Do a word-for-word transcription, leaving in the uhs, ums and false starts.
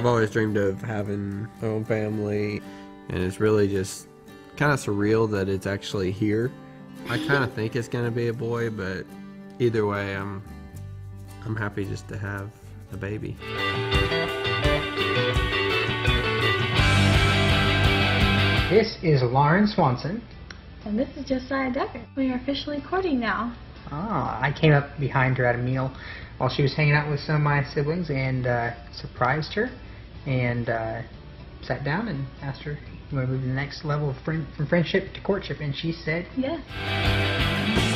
always dreamed of having my own family, and it's really just kind of surreal that it's actually here. I kind of think it's going to be a boy, but either way, I'm I'm happy just to have a baby. This is Lauren Swanson. And this is Josiah Duggar. We are officially courting now. Ah, I came up behind her at a meal while she was hanging out with some of my siblings and uh, surprised her and uh, sat down and asked her, you want to move to the next level of friend, from friendship to courtship? And she said yes.